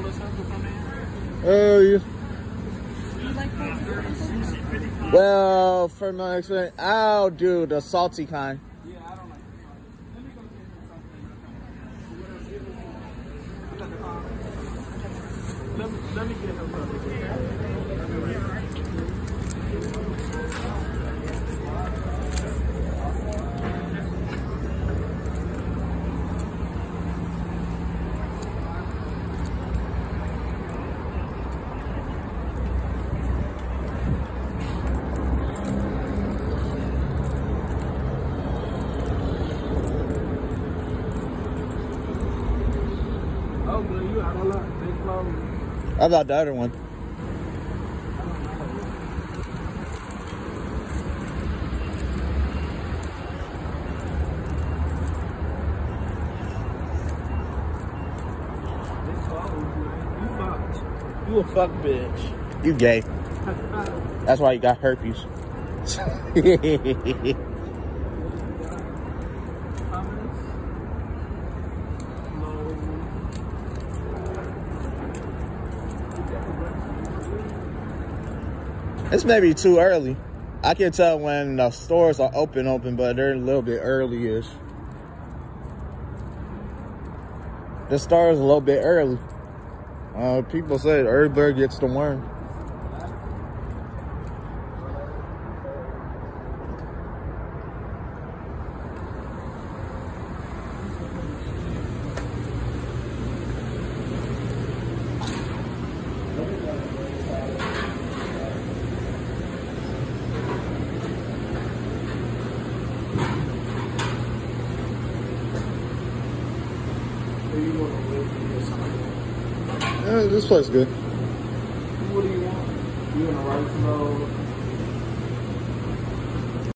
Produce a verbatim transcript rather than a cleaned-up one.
little circle from there? Oh, yeah. Do you like pretzels? Well, for my experience, I'll do the salty kind. Yeah, I don't like it. Let me go get something. Let me, let me get her something. Oh, good. You out of luck. They closed. How about the other one? You fucked. You a fuck bitch. You gay. That's why you got herpes. It's maybe too early. I can tell when the stores are open, open, but they're a little bit early-ish. The store is a little bit early. Uh, people say early bird gets the worm. Yeah, this place is good. What do you want? You want a rice roll?